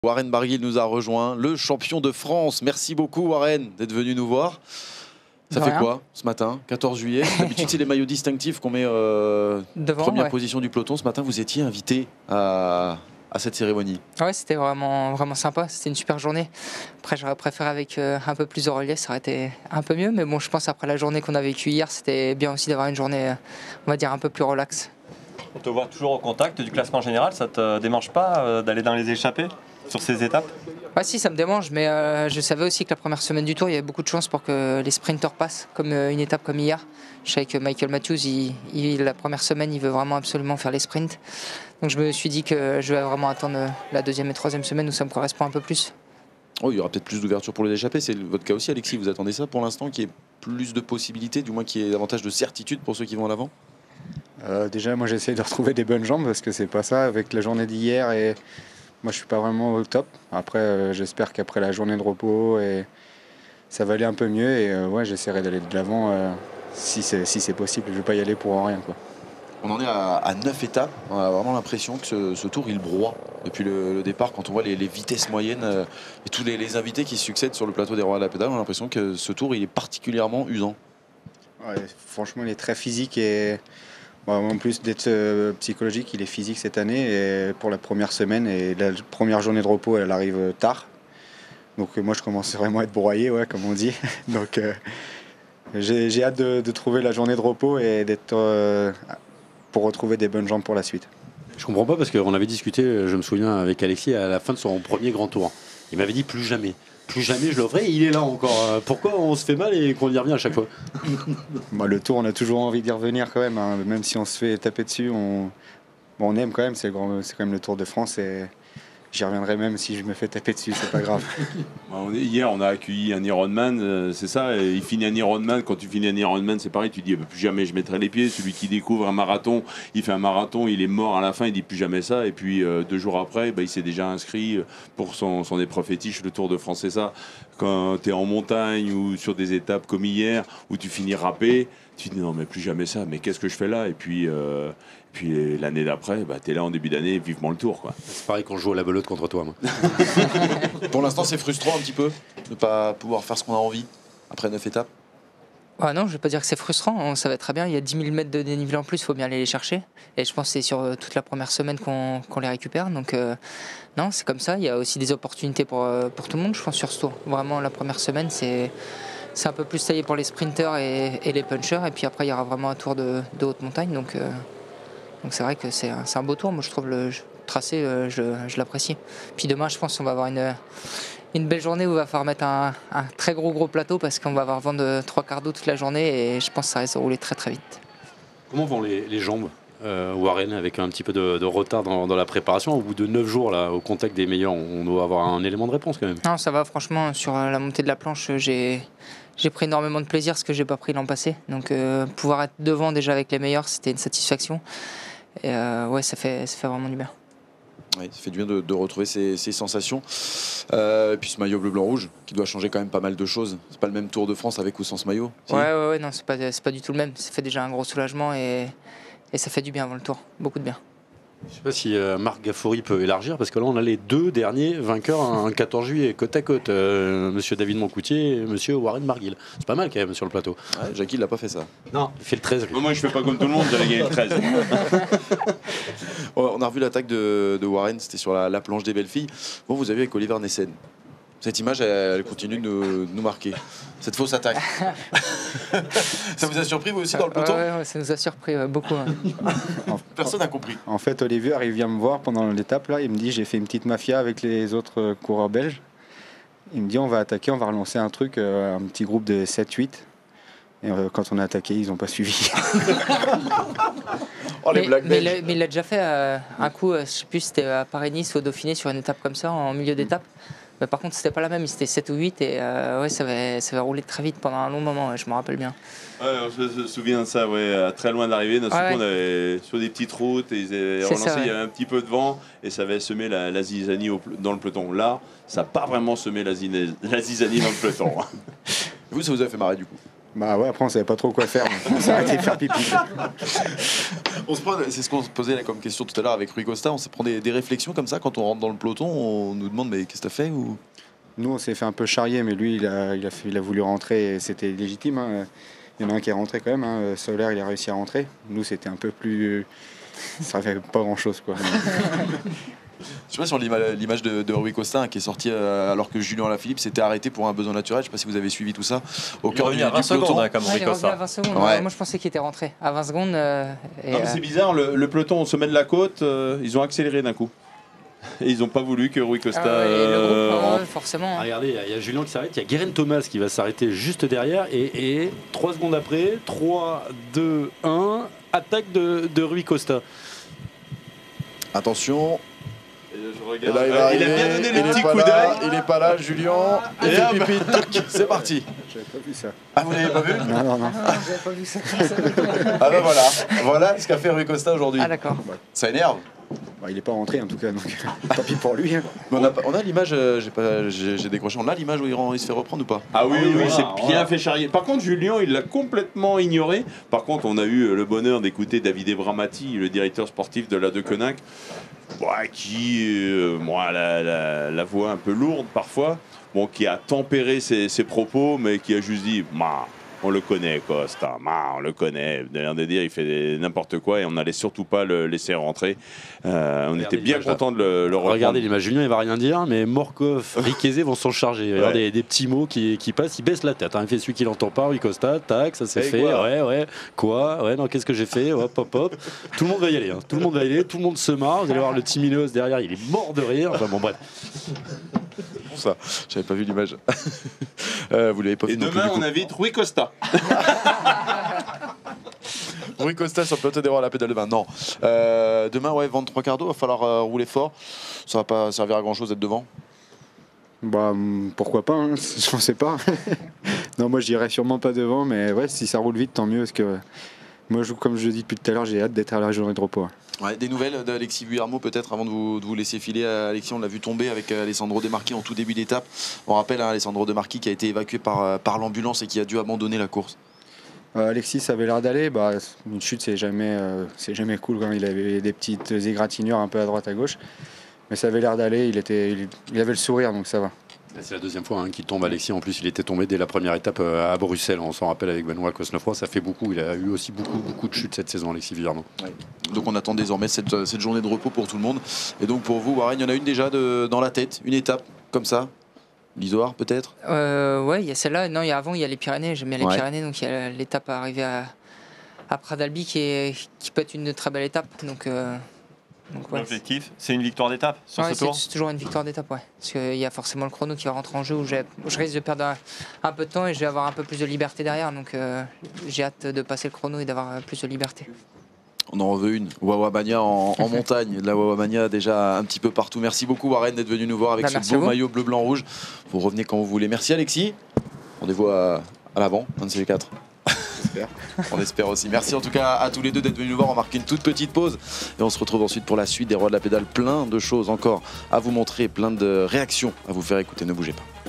Warren Barguil nous a rejoint, le champion de France. Merci beaucoup Warren d'être venu nous voir. Ça fait quoi ce matin, 14 juillet? D'habitude c'est les maillots distinctifs qu'on met devant, première position du peloton. Ce matin vous étiez invité à cette cérémonie. Ouais, c'était vraiment sympa, c'était une super journée. Après j'aurais préféré avec un peu plus de relief, ça aurait été un peu mieux. Mais bon, je pense après la journée qu'on a vécue hier, c'était bien aussi d'avoir une journée, on va dire, un peu plus relax. On te voit toujours au contact du classement général, ça te démange pas d'aller dans les échappées sur ces étapes? Ouais, si, ça me démange, mais je savais aussi que la première semaine du Tour, il y avait beaucoup de chances pour que les sprinters passent, comme une étape comme hier. Je savais que Michael Matthews, la première semaine, il veut vraiment absolument faire les sprints. Donc je me suis dit que je vais vraiment attendre la deuxième et troisième semaine où ça me correspond un peu plus. Oh, il y aura peut-être plus d'ouverture pour les échappées, c'est votre cas aussi Alexis, vous attendez ça pour l'instant, qu'il y ait plus de possibilités, du moins qu'il y ait davantage de certitude pour ceux qui vont à l'avant? Déjà, moi j'essaie de retrouver des bonnes jambes parce que c'est pas ça avec la journée d'hier et moi je suis pas vraiment au top. Après, j'espère qu'après la journée de repos ça va aller un peu mieux et ouais, j'essaierai d'aller de l'avant si c'est possible. Je vais pas y aller pour rien, quoi. On en est à 9 étapes, on a vraiment l'impression que ce tour il broie depuis le départ. Quand on voit les vitesses moyennes et tous les invités qui succèdent sur le plateau des Rois de la Pédale, on a l'impression que ce tour il est particulièrement usant. Ouais, franchement il est très physique et en plus d'être psychologique, il est physique cette année et pour la première semaine et la première journée de repos elle arrive tard. Donc moi je commence vraiment à être broyé, ouais, comme on dit. Donc j'ai hâte de trouver la journée de repos et d'être pour retrouver des bonnes jambes pour la suite. Je comprends pas parce qu'on avait discuté, je me souviens, avec Alexis à la fin de son premier grand tour. Il m'avait dit plus jamais je le ferai, et il est là encore. Pourquoi on se fait mal et qu'on y revient à chaque fois? Le tour, on a toujours envie d'y revenir quand même, hein. Même si on se fait taper dessus, on aime quand même, c'est quand même le Tour de France et j'y reviendrai même si je me fais taper dessus, c'est pas grave. Hier, on a accueilli un Ironman, c'est ça, et il finit un Ironman. Quand tu finis un Ironman, c'est pareil, tu dis plus jamais je mettrai les pieds. Celui qui découvre un marathon, il fait un marathon, il est mort à la fin, il dit plus jamais ça. Et puis 2 jours après, il s'est déjà inscrit pour son épreuve fétiche, le Tour de France, c'est ça. Quand tu es en montagne ou sur des étapes comme hier, où tu finis râpé, tu te dis non mais plus jamais ça, mais qu'est-ce que je fais là? Et puis l'année d'après, tu es là en début d'année, vivement le Tour, quoi. C'est pareil quand je joue à la belote contre toi, moi. Pour l'instant c'est frustrant un petit peu de ne pas pouvoir faire ce qu'on a envie après 9 étapes. Ah non, je ne vais pas dire que c'est frustrant, on savait très bien, il y a 10 000 mètres de dénivelé en plus, il faut bien aller les chercher. Et je pense que c'est sur toute la première semaine qu'on les récupère. Donc non, c'est comme ça, il y a aussi des opportunités pour tout le monde, je pense, sur ce tour. Vraiment, la première semaine, c'est un peu plus taillé pour les sprinters et les punchers. Et puis après, il y aura vraiment un tour de haute montagne. Donc c'est vrai que c'est un beau tour, moi je trouve le tracé, je l'apprécie. Puis demain, je pense qu'on va avoir une belle journée où il va falloir mettre un très gros plateau parce qu'on va avoir vent de 3/4 d'eau toute la journée et je pense que ça risque de rouler très vite. Comment vont les jambes, Warren, avec un petit peu de retard dans la préparation? Au bout de 9 jours, là, au contact des meilleurs, on doit avoir un élément de réponse quand même. Non, ça va, franchement, sur la montée de la planche, j'ai pris énormément de plaisir, ce que j'ai pas pris l'an passé. Donc pouvoir être devant déjà avec les meilleurs, c'était une satisfaction. Et ouais, ça fait vraiment du bien. Oui, ça fait du bien de retrouver ces sensations. Et puis ce maillot bleu-blanc-rouge qui doit changer quand même pas mal de choses. C'est pas le même Tour de France avec ou sans ce maillot. Si. Ouais, non, c'est pas du tout le même. Ça fait déjà un gros soulagement et ça fait du bien avant le Tour. Beaucoup de bien. Je ne sais pas si Marc Gaffouri peut élargir, parce que là on a les 2 derniers vainqueurs un 14 juillet, côte à côte, monsieur David Moncoutier et monsieur Warren Barguil. C'est pas mal quand même sur le plateau. Ouais, Jackie il n'a pas fait ça. Non, il fait le 13. Lui. Moi je fais pas comme tout le monde, j'allais gagner le 13. On a revu l'attaque de Warren, c'était sur la planche des belles filles. Bon, vous avez vu avec Oliver Nessen. Cette image, elle continue de nous marquer. Cette fausse attaque. Ça vous a surpris, vous aussi, dans le peloton? Ouais, ça nous a surpris beaucoup. Hein. Personne n'a compris. En fait, Olivier, il vient me voir pendant l'étape, là, il me dit j'ai fait une petite mafia avec les autres coureurs belges. Il me dit on va attaquer, on va relancer un truc, un petit groupe de 7-8. Et quand on a attaqué, ils n'ont pas suivi. Oh, les blagues belges. Mais il l'a déjà fait un coup, je sais plus, c'était à Paris-Nice ou au Dauphiné sur une étape comme ça, en milieu d'étape. Mais par contre, c'était pas la même, c'était 7 ou 8 et ouais, ça va rouler très vite pendant un long moment, ouais, je me rappelle bien. Ouais, je me souviens de ça, ouais, très loin d'arriver. On avait sur des petites routes, et ils avaient relancé, ça, ouais. Il y avait un petit peu de vent et ça avait semé la zizanie dans le peloton. Là, ça n'a pas vraiment semé la zizanie dans le peloton. Vous, ça vous a fait marrer du coup? Bah ouais, après on savait pas trop quoi faire, donc on s'est arrêté de faire pipi. C'est ce qu'on se posait là comme question tout à l'heure avec Rui Costa. On se prend des réflexions comme ça quand on rentre dans le peloton. On nous demande mais qu'est-ce que t'as fait ou... Nous on s'est fait un peu charrier, mais lui il a voulu rentrer et c'était légitime. Hein. Il y en a un qui est rentré quand même, hein. Solaire il a réussi à rentrer. Nous c'était un peu plus... Ça fait pas grand chose quoi. Je sais pas sur l'image de Rui Costa qui est sorti alors que Julien Alaphilippe s'était arrêté pour un besoin naturel. Je sais pas si vous avez suivi tout ça. Au cœur du à 20 peloton. secondes, comme Ouais, Rui il est revenu à Costa. 20 secondes. Ouais. Moi, je pensais qu'il était rentré à 20 secondes. Et, Non, mais c'est bizarre, le peloton au sommet de la côte, ils ont accéléré d'un coup. Et ils n'ont pas voulu que Rui Costa le groupe, rentre. forcément. Ah, regardez, il y a Julien qui s'arrête, il y a Guérin Thomas qui va s'arrêter juste derrière et 3 secondes après, 3, 2, 1, attaque de Rui Costa. Attention. Je Et regarde. là, il va arriver. a bien donné Il le est petit pas coup là, d'œil. il est pas là, Julien. Il Et fait hop. pipi, tac, c'est parti. J'avais pas vu ça. Ah, vous l'avez pas vu? Non. J'avais pas vu ça. Ah ben voilà. Voilà ce qu'a fait Rui Costa aujourd'hui. Ah, d'accord. Ça énerve. Bah, il est pas rentré en tout cas, donc tant pis pour lui. Hein. Mais on a l'image, j'ai décroché, on a l'image où il se fait reprendre ou pas? Ah oui, oui, voilà, c'est bien voilà. fait charrier. Par contre, Julien, il l'a complètement ignoré. Par contre, on a eu le bonheur d'écouter David Ebramati, le directeur sportif de la De Koninck, qui la voix un peu lourde parfois, qui a tempéré ses propos, mais qui a juste dit on le connaît, Costa, on le connaît. D'ailleurs de dire, il fait n'importe quoi et on n'allait surtout pas le laisser rentrer. On était bien l'image, là. content de le reprendre. Regardez l'image, Julien il va rien dire, mais Morkov, Riquezé vont s'en charger. Il va y avoir des petits mots qui passent, il baisse la tête. Hein. Il fait celui qui l'entend pas, Rui Costa, tac, ça s'est Et fait. quoi Ouais, non, qu'est-ce que j'ai fait? Hop. Tout le monde va y aller, hein. Tout le monde va y aller, tout le monde se marre. Vous allez voir le Timinos derrière, il est mort de rire. Enfin bon, bref. Bon, ça, j'avais pas vu l'image. Vous l'avez pas vu Et non plus, demain, du coup. on invite Rui Costa. Rui Costa sur le plateau des rois à la pédale de bain. Non. Demain, vendre 3 quarts d'eau, va falloir rouler fort. Ça va pas servir à grand chose d'être devant. Bah pourquoi pas, hein. Je sais pas. Non, moi j'irai sûrement pas devant, mais ouais, si ça roule vite, tant mieux, parce que moi, comme je le dis depuis tout à l'heure, j'ai hâte d'être à la journée de repos. Ouais, des nouvelles d'Alexis Vuillermo peut-être avant de vous laisser filer. Alexis, on l'a vu tomber avec Alessandro De Marchi en tout début d'étape. On rappelle Alessandro De Marchi qui a été évacué par l'ambulance et qui a dû abandonner la course. Alexis, ça avait l'air d'aller. Bah, une chute, c'est jamais cool quand il avait des petites égratignures un peu à droite à gauche. Mais ça avait l'air d'aller, il avait le sourire, donc ça va. C'est la deuxième fois qu'il tombe, Alexis. En plus, il était tombé dès la première étape à Bruxelles. On s'en rappelle avec Benoît Cosnefroy, ça fait beaucoup. Il a eu aussi beaucoup de chutes cette saison, Alexis Vuillermo. Ouais. Donc on attend désormais cette journée de repos pour tout le monde. Et donc pour vous, Warren, il y en a une déjà dans la tête, une étape comme ça. L'Isoire peut-être? Ouais, il y a celle-là. Non, il y a avant, il y a les Pyrénées. J'aime bien les Ouais. Pyrénées, donc il y a l'étape à arriver à Pradalbi qui peut être une très belle étape. Donc ouais. L'objectif, c'est une victoire d'étape sur Ouais, ce tour. c'est toujours une victoire d'étape, ouais. Parce qu'il y a forcément le chrono qui va rentrer en jeu où je risque de perdre un peu de temps et je vais avoir un peu plus de liberté derrière. Donc j'ai hâte de passer le chrono et d'avoir plus de liberté. On en veut une. Wawa Mania en montagne. La Wawa Mania déjà un petit peu partout. Merci beaucoup Warren d'être venu nous voir avec Merci ce à beau vous. maillot bleu, blanc, rouge. Vous revenez quand vous voulez. Merci Alexis. Rendez-vous à l'avant, 26-4. On espère aussi. Merci en tout cas à tous les deux d'être venus nous voir. On marque une toute petite pause et on se retrouve ensuite pour la suite des Rois de la Pédale. Plein de choses encore à vous montrer, plein de réactions à vous faire écouter. Ne bougez pas.